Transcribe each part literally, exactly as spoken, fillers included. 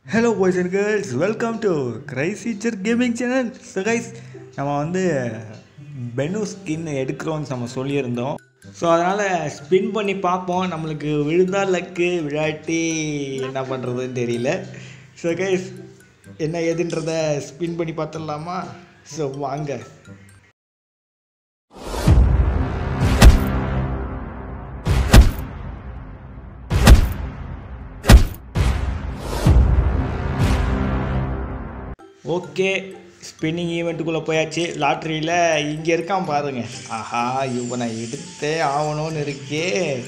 Hello boys and girls, welcome to Crazy Church Gaming Channel. So guys, நம்ம வந்து பெனு skin எடுக்கிறோம்னு நம்ம சொல்லியிருந்தோம். So அதனால் ஸ்பின் பண்ணி பார்ப்போம். நம்மளுக்கு விழுந்தா லக்கு, விழாட்டி என்ன பண்ணுறதுன்னு தெரியல. ஸோ கைஸ், என்ன ஏதுன்றதை ஸ்பின் பண்ணி பார்த்துடலாமா? ஸோ வாங்க. ஓகே, ஸ்பின்னிங் ஈவெண்ட்டுக்குள்ளே போயாச்சு. லாட்ரியில் இங்கே இருக்கான் பாருங்க. ஆஹா, இவனை எடுத்தே ஆகணும்னு இருக்கே.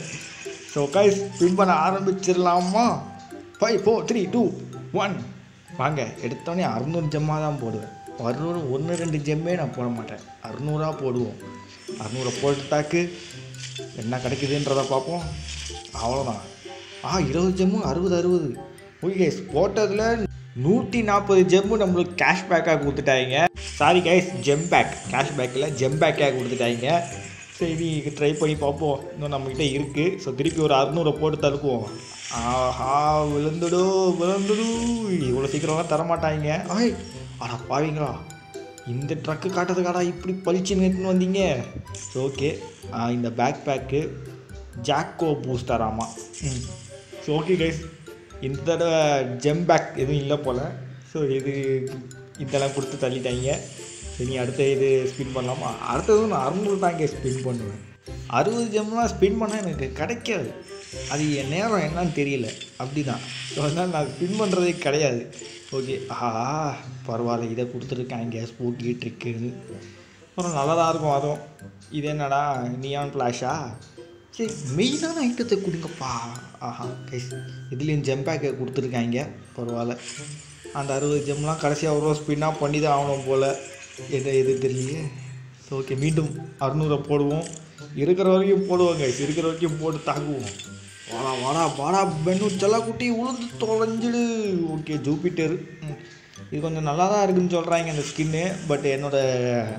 ஸோ கைஸ், ஸ்பின் பண்ண ஆரம்பிச்சிடலாமா? Five four three two one வாங்க. எடுத்தோடனே அறுநூறு ஜெம்மாக தான் போடுவேன். அறுநூறு ஒன்று ரெண்டு ஜெம்மே நான் போட மாட்டேன். அறுநூறா போடுவோம். அறுநூறை போட்டாக்கு என்ன கிடைக்குதுன்றதை பார்ப்போம். அவ்வளோதான். ஆ இருபது ஜெம்மு அறுபது அறுபது ஓகே கைஸ், போட்டதில் நூற்றி நாற்பது ஜெம்மு நம்மளுக்கு கேஷ்பேக்காக கொடுத்துட்டாங்க. சாரி கைஸ், ஜெம் பேக், கேஷ்பேக்கில் ஜெம் பேக்காக கொடுத்துட்டாங்க. சரி, ட்ரை பண்ணி பார்ப்போம். இன்னும் நம்மக்கிட்ட இருக்குது. ஸோ திருப்பி ஒரு அறுநூறை போட்டு தடுப்போம். ஆஹா, விழுந்துடு விழுந்துடு. இவ்வளோ சீக்கிரம்லாம் தரமாட்டாங்க. ஆய் ஆடா பாவீங்களா, இந்த ட்ரக்கு காட்டுறதுக்காடா இப்படி பளிச்சுன்னு எடுத்துன்னு வந்தீங்க. ஸோ ஓகே, இந்த பேக் பேக்கு ஜாக்கோ பூஸ்டராமா. ம் ஸோ ஓகே கைஸ், இந்த தடவை ஜெம் பேக் எதுவும் இல்லை போல். ஸோ இது இதெல்லாம் கொடுத்து தள்ளிட்டாங்க. சரி, அடுத்த இது ஸ்பின் பண்ணலாமா? அடுத்தது நான் அறுநூறு தாங்க ஸ்பின் பண்ணுவேன். அறுபது ஜெம்லாம் ஸ்பின் பண்ணால் எனக்கு கிடைக்காது. அது என் நேரம் என்னன்னு தெரியல, அப்படி தான். ஸோ அதனால் நான் ஸ்பின் பண்ணுறதே கிடையாது. ஓகே, ஆஹா பரவாயில்ல, இதை கொடுத்துருக்காங்க ஸ்பூக்கி ட்ரிக்குன்னு. அப்புறம் நல்லா தான் இருக்கும். அதுவும் இது என்னடா நியான் ஃப்ளாஷா? சரி, மெயினான ஐட்டத்தை கொடுங்கப்பா. ஆஹா கைஸ், இதுலேயும் ஜெம் பேக்கை கொடுத்துருக்காங்க. பரவாயில்ல. அந்த அறுபது ஜெம்லாம் கடைசியாக ஒரு ஸ்பின்னாக பண்ணி தான் ஆகணும் போல். எது எது தெரியலையே. ஸோ ஓகே, மீண்டும் அறுநூறை போடுவோம். இருக்கிற வரைக்கும் போடுவோம் கைஸ், இருக்கிற வரைக்கும் போட்டு தாக்குவோம். வாடா வாடா வாடா பென்னு செல்லக்குட்டி, உளுந்து தொலைஞ்சிடு. Okay, Jupiter. இது கொஞ்சம் நல்லா தான் இருக்குதுன்னு சொல்கிறாங்க இந்த ஸ்கின்னு. பட் என்னோடய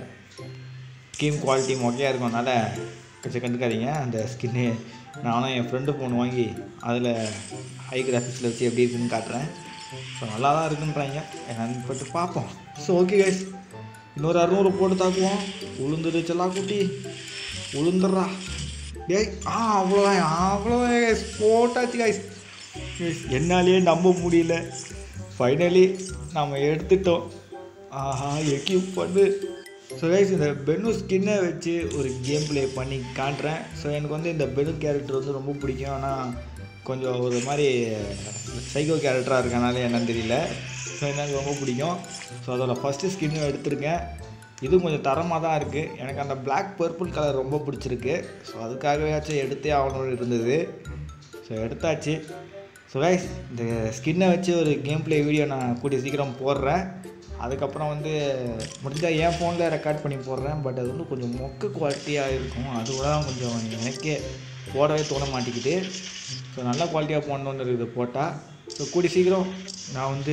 ஸ்கின் குவாலிட்டி மொக்கையாக இருக்கும், அதனால் கொஞ்சம் கண்டுக்காதீங்க. அந்த ஸ்கின்னு நானும் என் ஃப்ரெண்டு ஃபோன் வாங்கி அதில் ஹை கிராஃபிக்ஸில் வச்சு எப்படி இருக்குதுன்னு காட்டுறேன். ஸோ நல்லா தான் இருக்குன்றாங்க, என்னன்னு போட்டு பார்ப்போம். ஸோ ஓகே கைஸ், இன்னொரு அறுநூறு போட்டு தாக்குவோம். உளுந்துரு செல்லாக்குட்டி, உளுந்துடுறா டேய். ஆ அவ்வளோதான் அவ்வளோதான் கைஸ், போட்டாச்சு கைஸ். என்னாலேயே நம்ப முடியல. ஃபைனலி நம்ம எடுத்துட்டோம். ஆஹா, எக்யூப் பண்ணு. ஸோ கைஸ், இந்த பெனு ஸ்கின்னை வச்சு ஒரு கேம் ப்ளே பண்ணி காட்டுறேன். ஸோ எனக்கு வந்து இந்த பெனு கேரக்டர் வந்து ரொம்ப பிடிக்கும். ஆனால் கொஞ்சம் ஒரு மாதிரி சைக்கோ கேரக்டராக இருக்கனால என்னன்னு தெரியல. ஸோ எனக்கு ரொம்ப பிடிக்கும். ஸோ அதோட ஃபஸ்ட்டு ஸ்கின்னும் எடுத்திருக்கேன். இதுவும் கொஞ்சம் தரமாக தான் இருக்குது. எனக்கு அந்த பிளாக் பர்பிள் கலர் ரொம்ப பிடிச்சிருக்கு. ஸோ அதுக்காகவேயாச்சும் எடுத்தே ஆகணும்னு இருந்தது. ஸோ எடுத்தாச்சு. ஸோ கைஸ், இந்த ஸ்கின்னை வச்சு ஒரு கேம் ப்ளே வீடியோ நான் கூடிய சீக்கிரம் போடுறேன். அதுக்கப்புறம் வந்து முடிஞ்சால் என் ஃபோனில் ரெக்கார்ட் பண்ணி போடுறேன். பட் அது வந்து கொஞ்சம் மொக்க குவாலிட்டியாக இருக்கும். அது கூட தான் கொஞ்சம் எனக்கே போடவே தோண மாட்டேங்குது. ஸோ நல்ல குவாலிட்டியாக போடணுன்னு இருக்குது போட்டால். ஸோ கூடி சீக்கிரம் நான் வந்து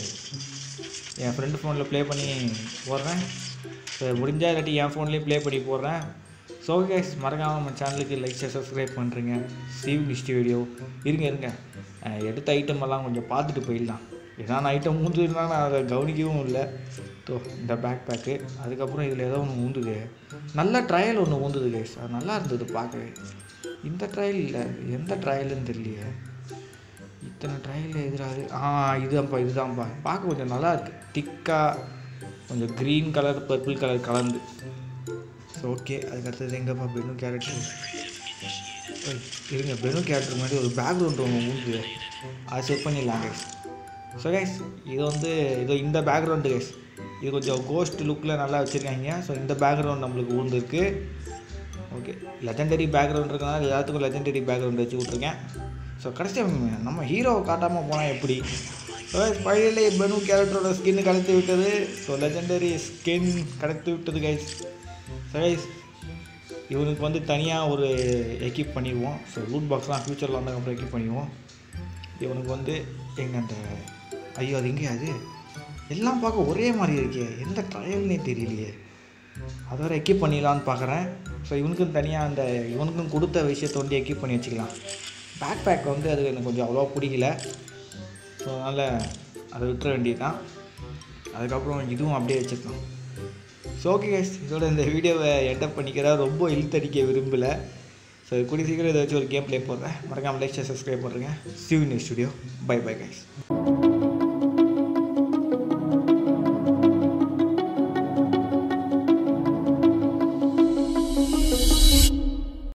என் ஃப்ரெண்டு ஃபோனில் ப்ளே பண்ணி போடுறேன். ஸோ முடிஞ்சால் இல்லாட்டி என் ஃபோன்லேயும் ப்ளே பண்ணி போடுறேன். ஸோ கைஸ், மறக்காமல் நம்ம சேனலுக்கு லைக் சப்ஸ்கிரைப் பண்ணுறீங்க. See next video. இருங்க இருங்க எடுத்த ஐட்டம் எல்லாம் கொஞ்சம் பார்த்துட்டு போயிடலாம். ஏன்னா ஐட்டம் ஊந்துதுன்னா நான் அதை கவனிக்கவும் இல்லை. ஸோ இந்த பேக் பேக்கு, அதுக்கப்புறம் இதில் ஏதோ ஒன்று ஊந்துது. நல்ல ட்ரையல் ஒன்று ஊந்துது கைஸ், அது நல்லா இருந்தது பார்க்கவே. இந்த ட்ரையல் இல்லை, எந்த ட்ரையலுன்னு தெரியலையே. இத்தனை ட்ரையல் எதிராது. ஆ இதுதான்ப்பா இதுதான்ப்பா பார்க்க கொஞ்சம் நல்லா இருக்குது. திக்காக கொஞ்சம் க்ரீன் கலர் பர்பிள் கலர் கலந்து. ஸோ ஓகே, அதுக்கடுத்தது எங்கேப்பா பெனு கேரக்டர்? இருங்க, பெனு கேரக்டர் மாதிரி ஒரு பேக்ரவுண்ட் ஒன்று ஊந்துது, அதை செக் பண்ணிடலாம் கைஸ். ஸோ கைஸ், இது வந்து இது இந்த பேக்ரவுண்டு கைஸ், இது கொஞ்சம் கோஸ்ட் லுக்கில் நல்லா வச்சுருக்காங்க. ஸோ இந்த பேக்ரவுண்ட் நம்மளுக்கு ஊந்துருக்கு. ஓகே, லெஜெண்டரி பேக்ரவுண்ட் இருக்கனால எல்லாத்துக்கும் லெஜெண்டரி பேக்ரவுண்ட் வச்சு விட்ருக்கேன். ஸோ கடைசியாக நம்ம ஹீரோவை காட்டாமல் போனால் எப்படி? ஸோ ஃபைனலி பெனு கேரக்டரோட ஸ்கின்னு கிடைத்து விட்டது. ஸோ லெஜெண்டரி ஸ்கின் கிடைத்து விட்டது கைஸ். ஸோ கைஸ், இவனுக்கு வந்து தனியாக ஒரு எக்யூப் பண்ணிடுவோம். ஸோ லூட் பாக்ஸ்லாம் ஃப்யூச்சரில் வந்ததுக்கப்புறம் எக்யூப் பண்ணிடுவோம். இவனுக்கு வந்து எங்கள் அந்த ஐயோ அது எங்கேயா, அது எல்லாம் பார்க்க ஒரே மாதிரி இருக்கே, எந்த ட்ரையல்னே தெரியலையே. அதோட எக்யூப் பண்ணிடலான்னு பார்க்குறேன். ஸோ இவனுக்கும் தனியாக அந்த இவனுக்கும் கொடுத்த விஷயத்தை வந்து எக்யூப் பண்ணி வச்சுக்கலாம். பேக் பேக் வந்து அது எனக்கு கொஞ்சம் அவ்வளோவா பிடிக்கல. ஸோ அதனால் அதை விட்டுற வேண்டியது தான். அதுக்கப்புறம் இதுவும் அப்படியே வச்சுக்கலாம். ஸோ ஓகே கைஸ், இதோட இந்த வீடியோவை என்டப் பண்ணிக்கிறேன். ரொம்ப இழுத்தடிக்க விரும்பலை. ஸோ கூடிய சீக்கிரம் இதை வச்சு ஒரு கேம் ப்ளே போடுறேன். மறக்காமல் லைக் ஷேர் சப்ஸ்கிரைப் பண்ணுறேங்க. see you in the studio. Bye bye guys.